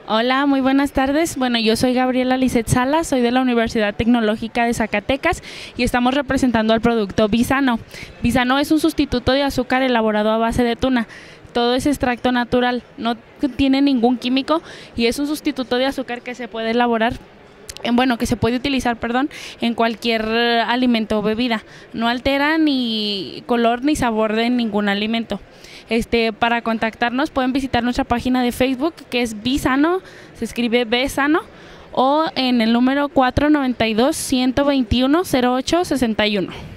Hola, muy buenas tardes. Bueno, yo soy Gabriela Lisset Salas, soy de la Universidad Tecnológica de Zacatecas y estamos representando al producto Bisano. Bisano es un sustituto de azúcar elaborado a base de tuna. Todo es extracto natural, no tiene ningún químico y es un sustituto de azúcar que se puede elaborar que se puede utilizar, en cualquier alimento o bebida. No altera ni color ni sabor de ningún alimento. Para contactarnos pueden visitar nuestra página de Facebook, que es Bisano, se escribe Besano, o en el número 492-121-0861.